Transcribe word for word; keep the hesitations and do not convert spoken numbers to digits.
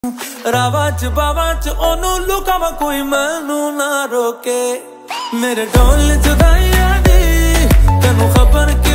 रावा च बावा च ओनू लुकावा कोई मैनू ना रोके मेरे ढोल जुदाइयां दी तेनू खबर